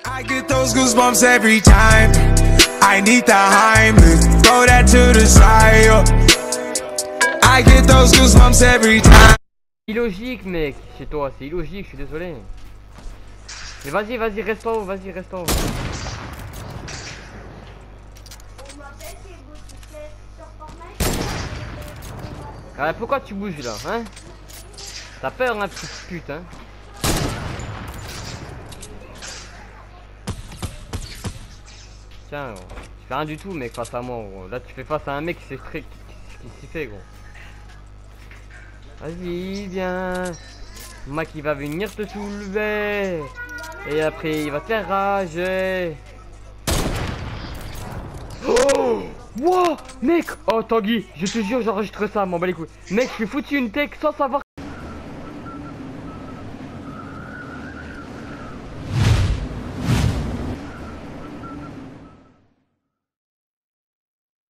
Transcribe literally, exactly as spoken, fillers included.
I get those goosebumps every time. I need the Heimlich, throw that to the side. I get those goosebumps every time. C'est illogique, mec, chez toi, c'est illogique, je suis désolé. Mais vas-y, vas-y, reste en haut, vas-y, reste en haut. Ah, pourquoi tu bouges là, hein? T'as peur, hein, petite pute, hein? Tiens, gros. Tu fais rien du tout, mec, face à moi, gros. Là, tu fais face à un mec qui sait très... ce qu'il s'y fait, gros. Vas-y, viens. Mec, il va venir te soulever. Et après, il va te faire rager. Oh! Wow! Mec! Oh, Tanguy, je te jure, j'enregistre ça, m'en bats les couilles. Mec, je suis foutu une tech sans savoir